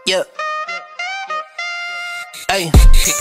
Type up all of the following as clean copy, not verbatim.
Yeah. Ay,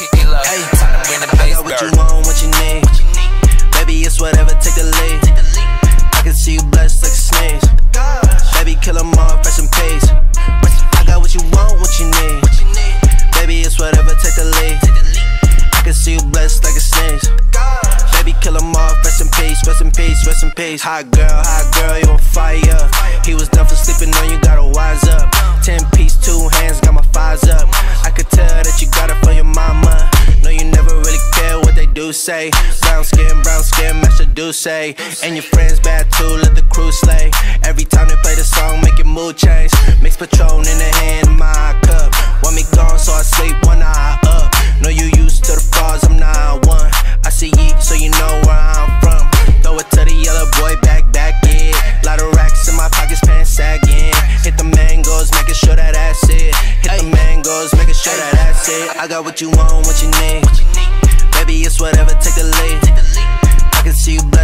I got what you want, what you need. Baby, it's whatever, take the lead. I can see you blessed like a sneeze. Baby, kill 'em all, fresh and pace. I got what you want, what you need. Baby, it's whatever, take the lead. I can see you blessed like a sneeze. Baby, kill 'em all, rest in peace, rest in peace, rest in peace. Hot girl, you on fire. He was done for sleeping on you, gotta wise up. 10-piece, 2 hands, got my thighs up. I could tell that you got it for your mama. No, you never really care what they do say. Brown skin, match the do say. And your friends bad too, let the crew slay. Every time they play the song, make your mood change. Mix Patron in the hand, my cup. Want me gone, so I sleep one eye up. No, you used to the frauds, I'm not one. I see yeet, so you know where I'm from. Throw it to the yellow boy, back it. Lot of racks in my pockets, pants sagging. Hit the mangoes, making sure that that's it. Hit the mangoes, making sure that that's it. I got what you want, what you need. Baby, it's whatever, take the lead. I can see you